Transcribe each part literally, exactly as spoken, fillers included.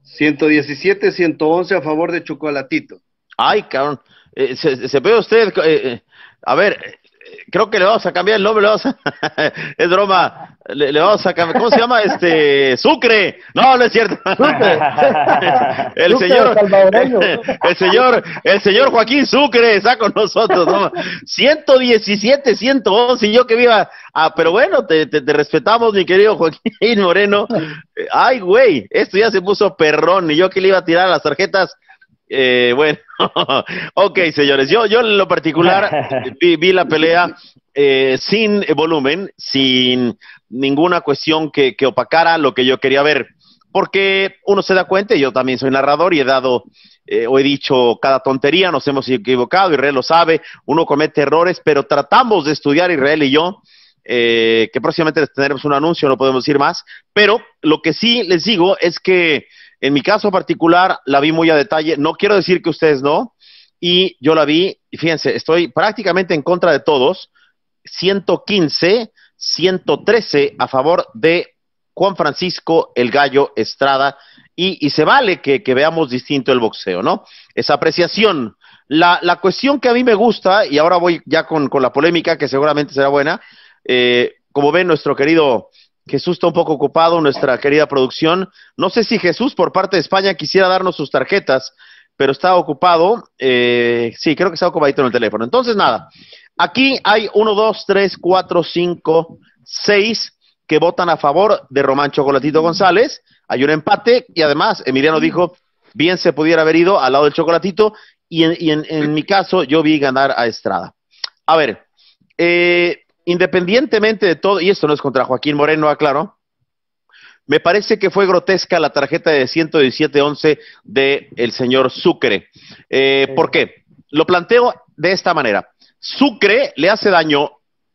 ciento diecisiete, ciento once a favor de Chocolatito. Ay, cabrón. Eh, se, se ve usted. Eh, eh, a ver, eh, creo que le vamos a cambiar el nombre. Le vamos a, es broma. Le, le, vamos a cambiar. ¿Cómo se llama? Este. Sucre. No, no es cierto. Sucre. el Sucre señor. salvadoreño. El señor. El señor Joaquín Sucre está con nosotros. ¿No? ciento diecisiete, ciento once. Y yo que viva. Ah, pero bueno, te, te, te respetamos, mi querido Joaquín Moreno. Ay, güey. Esto ya se puso perrón. Y yo que le iba a tirar las tarjetas. Eh, bueno, ok, señores, yo, yo en lo particular vi, vi la pelea eh, sin volumen, sin ninguna cuestión que, que opacara lo que yo quería ver, porque uno se da cuenta, y yo también soy narrador y he dado eh, o he dicho cada tontería, nos hemos equivocado, Israel lo sabe, uno comete errores, pero tratamos de estudiar, Israel y yo, eh, que próximamente les tendremos un anuncio, no podemos decir más, pero lo que sí les digo es que en mi caso particular, la vi muy a detalle. No quiero decir que ustedes no. Y yo la vi, y fíjense, estoy prácticamente en contra de todos. ciento quince, ciento trece a favor de Juan Francisco El Gallo Estrada. Y, y se vale que, que veamos distinto el boxeo, ¿no? Esa apreciación. La, la cuestión que a mí me gusta, y ahora voy ya con, con la polémica, que seguramente será buena. Eh, como ven, nuestro querido Jesús está un poco ocupado, nuestra querida producción. No sé si Jesús, por parte de España, quisiera darnos sus tarjetas, pero está ocupado. Eh, sí, creo que está ocupadito en el teléfono. Entonces, nada. Aquí hay uno, dos, tres, cuatro, cinco, seis que votan a favor de Román Chocolatito González. Hay un empate y además Emiliano dijo, bien se pudiera haber ido al lado del Chocolatito y en, y en, en mi caso yo vi ganar a Estrada. A ver, eh... independientemente de todo, y esto no es contra Joaquín Moreno, aclaro, me parece que fue grotesca la tarjeta de ciento diecisiete once de el señor Sucre. Eh, ¿Por qué? Lo planteo de esta manera. Sucre le hace daño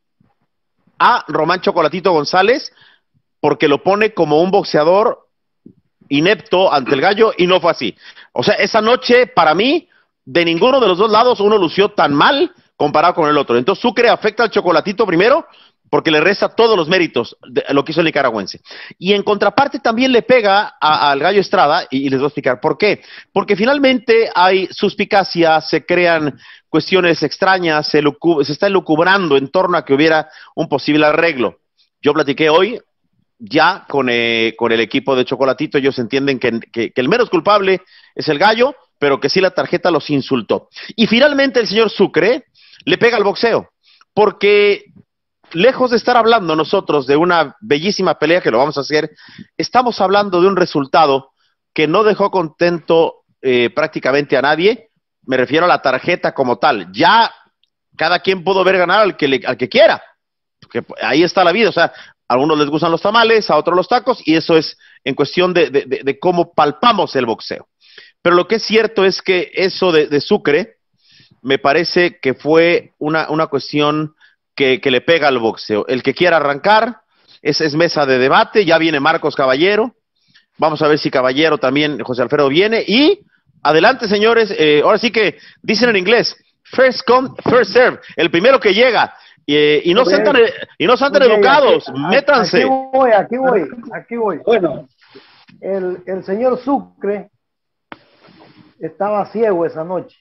a Román Chocolatito González porque lo pone como un boxeador inepto ante el Gallo y no fue así. O sea, esa noche, para mí, de ninguno de los dos lados uno lució tan mal comparado con el otro. Entonces Sucre afecta al Chocolatito primero porque le resta todos los méritos de lo que hizo el nicaragüense. Y en contraparte también le pega a, al Gallo Estrada, y, y les voy a explicar por qué. Porque finalmente hay suspicacia, se crean cuestiones extrañas, se, se está elucubrando en torno a que hubiera un posible arreglo. Yo platiqué hoy ya con, eh, con el equipo de Chocolatito, ellos entienden que, que, que el menos culpable es el Gallo, pero que sí la tarjeta los insultó. Y finalmente el señor Sucre le pega al boxeo, porque lejos de estar hablando nosotros de una bellísima pelea, que lo vamos a hacer, estamos hablando de un resultado que no dejó contento eh, prácticamente a nadie. Me refiero a la tarjeta como tal. Ya cada quien pudo ver ganar al que, le, al que quiera, porque ahí está la vida. O sea, a algunos les gustan los tamales, a otros los tacos, y eso es en cuestión de, de, de, de cómo palpamos el boxeo. Pero lo que es cierto es que eso de, de Sucre me parece que fue una, una cuestión que, que le pega al boxeo. El que quiera arrancar, es, es mesa de debate, ya viene Marcos Caballero, vamos a ver si Caballero también, José Alfredo viene, y adelante señores, eh, ahora sí que dicen en inglés, first come, first serve, el primero que llega, eh, y, no sean tan, y no sean tan educados, aquí, métanse. Aquí voy, aquí voy, aquí voy. Bueno, el, el señor Sucre estaba ciego esa noche.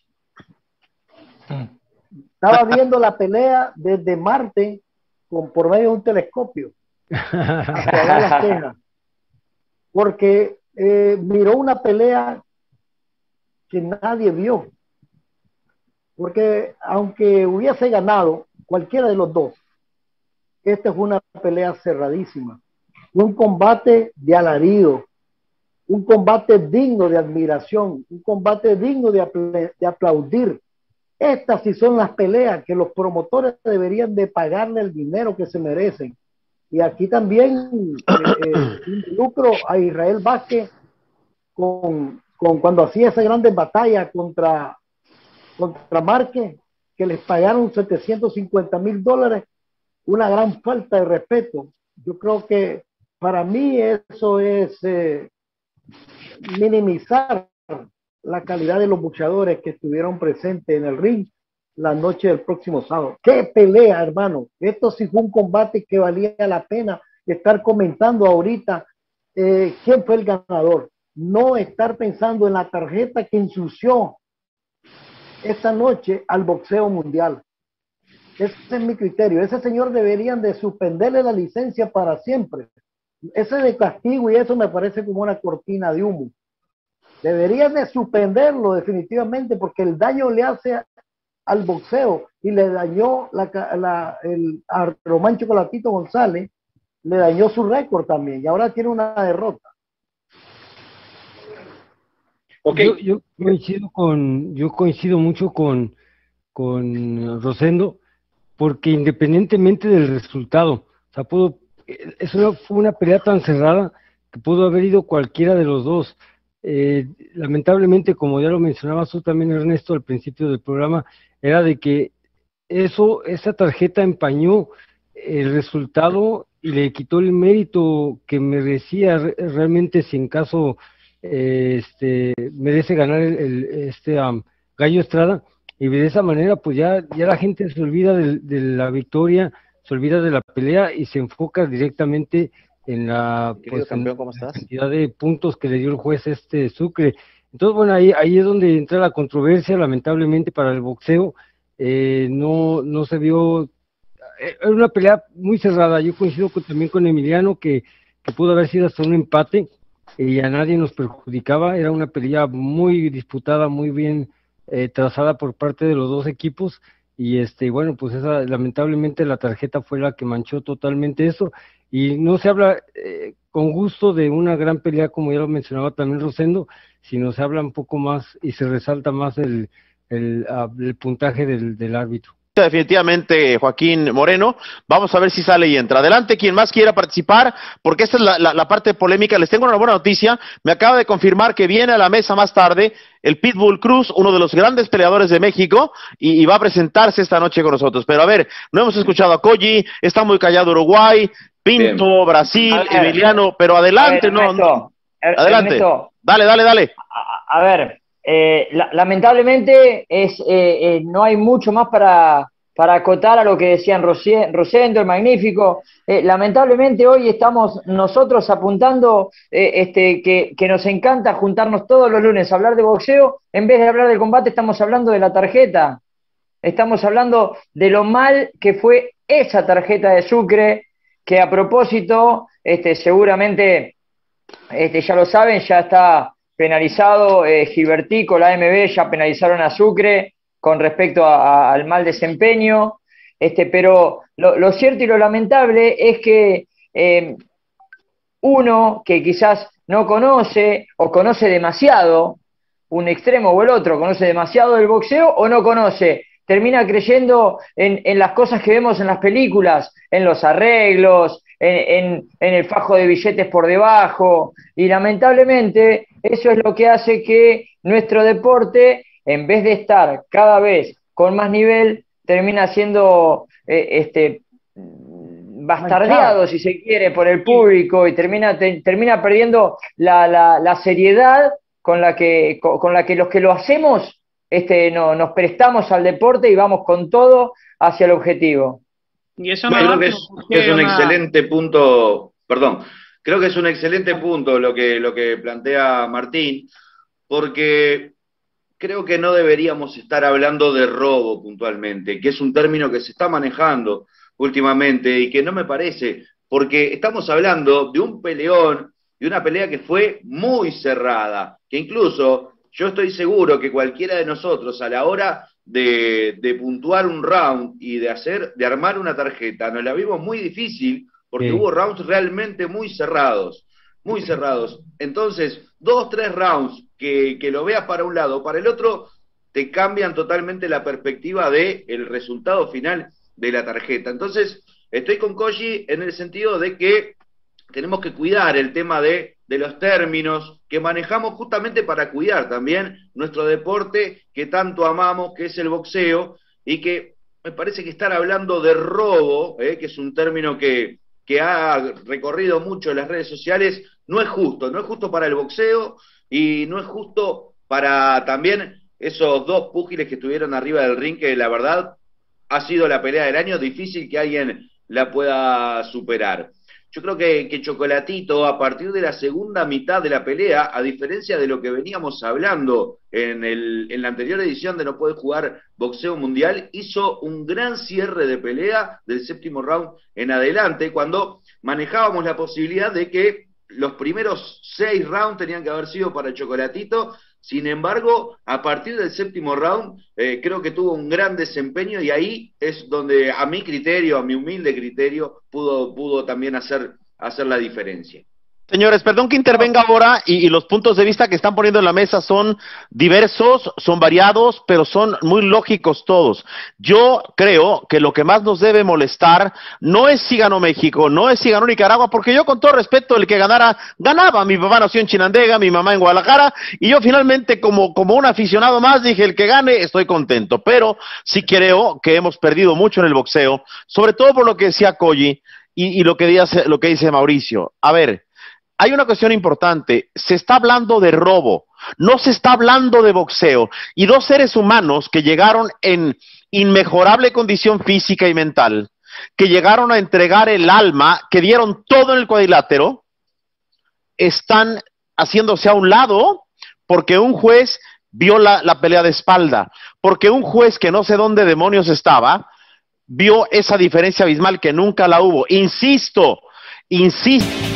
Estaba viendo la pelea desde Marte con, por medio de un telescopio hacia Las Tejas, porque eh, miró una pelea que nadie vio, porque aunque hubiese ganado cualquiera de los dos, esta fue una pelea cerradísima, un combate de alarido, un combate digno de admiración, un combate digno de, apl de aplaudir. Estas sí son las peleas que los promotores deberían de pagarle el dinero que se merecen. Y aquí también eh, eh, involucro a Israel Vázquez con, con cuando hacía esa grandes batalla contra, contra Márquez, que les pagaron setecientos cincuenta mil dólares, una gran falta de respeto. Yo creo que para mí eso es eh, minimizar la calidad de los boxeadores que estuvieron presentes en el ring la noche del próximo sábado. ¡Qué pelea, hermano! Esto sí fue un combate que valía la pena estar comentando ahorita eh, quién fue el ganador. no estar pensando en la tarjeta que ensució esta noche al boxeo mundial. Ese es mi criterio. Ese señor deberían de suspenderle la licencia para siempre. Ese de castigo y eso me parece como una cortina de humo. Deberían de suspenderlo definitivamente porque el daño le hace al boxeo y le dañó la, la, el, a Román Chocolatito González, le dañó su récord también y ahora tiene una derrota. Okay. Yo, yo coincido con, yo coincido mucho con, con Rosendo, porque independientemente del resultado, o sea, pudo, es una, fue una pelea tan cerrada que pudo haber ido cualquiera de los dos. Eh, lamentablemente, como ya lo mencionabas tú también, Ernesto, al principio del programa, era de que eso, esa tarjeta empañó el resultado y le quitó el mérito que merecía realmente si en caso eh, este merece ganar el, el este um, Gallo Estrada, y de esa manera pues ya, ya la gente se olvida de, de la victoria, se olvida de la pelea y se enfoca directamente en la, pues, campeón, en ¿cómo estás? la cantidad de puntos que le dio el juez este Sucre. Entonces, bueno, ahí, ahí es donde entra la controversia, lamentablemente para el boxeo, eh, no, no se vio, era una pelea muy cerrada. Yo coincido con, también con Emiliano que, que pudo haber sido hasta un empate y a nadie nos perjudicaba. Era una pelea muy disputada, muy bien eh, trazada por parte de los dos equipos y este bueno, pues esa lamentablemente la tarjeta fue la que manchó totalmente eso y no se habla eh, con gusto de una gran pelea como ya lo mencionaba también Rosendo, sino se habla un poco más y se resalta más el, el, el puntaje del, del árbitro. Definitivamente Joaquín Moreno, vamos a ver si sale y entra. Adelante quien más quiera participar, porque esta es la, la, la parte polémica. Les tengo una buena noticia, me acaba de confirmar que viene a la mesa más tarde el Pitbull Cruz, uno de los grandes peleadores de México, y, y va a presentarse esta noche con nosotros. Pero a ver, no hemos escuchado a Koji, está muy callado Uruguay, Pinto, bien. Brasil, ver, Emiliano, pero adelante, ver, Ernesto, no, er, adelante, Ernesto, dale, dale, dale. A, a ver, Eh, la, lamentablemente es, eh, eh, no hay mucho más para, para acotar a lo que decían Rosendo, el Magnífico. Eh, lamentablemente hoy estamos nosotros apuntando eh, este, que, que nos encanta juntarnos todos los lunes a hablar de boxeo. En vez de hablar del combate estamos hablando de la tarjeta. Estamos hablando de lo mal que fue esa tarjeta de Sucre, que a propósito, este, seguramente este, ya lo saben, ya está penalizado eh, Gilbertico, la A M B, ya penalizaron a Sucre con respecto a, a, al mal desempeño, este, pero lo, lo cierto y lo lamentable es que eh, uno que quizás no conoce o conoce demasiado, un extremo o el otro, conoce demasiado del boxeo o no conoce, termina creyendo en, en las cosas que vemos en las películas, en los arreglos, en, en, en el fajo de billetes por debajo, y lamentablemente eso es lo que hace que nuestro deporte, en vez de estar cada vez con más nivel, termina siendo eh, este, bastardeado, si se quiere, por el público y termina, te, termina perdiendo la, la, la seriedad con la que, con, con la que los que lo hacemos este, no, nos prestamos al deporte y vamos con todo hacia el objetivo. Y eso no creo que es, que es un una... excelente punto, perdón, creo que es un excelente punto lo que, lo que plantea Martín, porque creo que no deberíamos estar hablando de robo puntualmente, que es un término que se está manejando últimamente y que no me parece, porque estamos hablando de un peleón, de una pelea que fue muy cerrada, que incluso yo estoy seguro que cualquiera de nosotros a la hora de, de puntuar un round y de hacer, de armar una tarjeta, nos la vimos muy difícil porque sí. Hubo rounds realmente muy cerrados, muy cerrados. Entonces, dos, tres rounds que, que lo veas para un lado o para el otro, te cambian totalmente la perspectiva de el resultado final de la tarjeta. Entonces, estoy con Koji en el sentido de que tenemos que cuidar el tema de, de los términos que manejamos justamente para cuidar también nuestro deporte que tanto amamos, que es el boxeo, y que me parece que estar hablando de robo, eh, que es un término que, que ha recorrido mucho en las redes sociales, no es justo, no es justo para el boxeo y no es justo para también esos dos púgiles que estuvieron arriba del ring, que la verdad ha sido la pelea del año, difícil que alguien la pueda superar. yo creo que, que Chocolatito, a partir de la segunda mitad de la pelea, a diferencia de lo que veníamos hablando en, el, en la anterior edición de No Puede Jugar Boxeo Mundial, hizo un gran cierre de pelea del séptimo round en adelante, cuando manejábamos la posibilidad de que los primeros seis rounds tenían que haber sido para Chocolatito. Sin embargo, a partir del séptimo round, eh, creo que tuvo un gran desempeño y ahí es donde, a mi criterio, a mi humilde criterio, pudo, pudo también hacer, hacer la diferencia. Señores, perdón que intervenga ahora y, y los puntos de vista que están poniendo en la mesa son diversos, son variados, pero son muy lógicos todos. Yo creo que lo que más nos debe molestar no es si ganó México, no es si ganó Nicaragua, porque yo con todo respeto, el que ganara, ganaba. Mi papá nació en Chinandega, mi mamá en Guadalajara, y yo finalmente como, como un aficionado más dije, el que gane estoy contento, pero sí creo que hemos perdido mucho en el boxeo, sobre todo por lo que decía Colli y, y lo que dice, lo que dice Mauricio. A ver, hay una cuestión importante, se está hablando de robo, no se está hablando de boxeo, y dos seres humanos que llegaron en inmejorable condición física y mental, que llegaron a entregar el alma, que dieron todo en el cuadrilátero, están haciéndose a un lado porque un juez vio la, la pelea de espalda, porque un juez que no sé dónde demonios estaba, vio esa diferencia abismal que nunca la hubo. Insisto, insisto.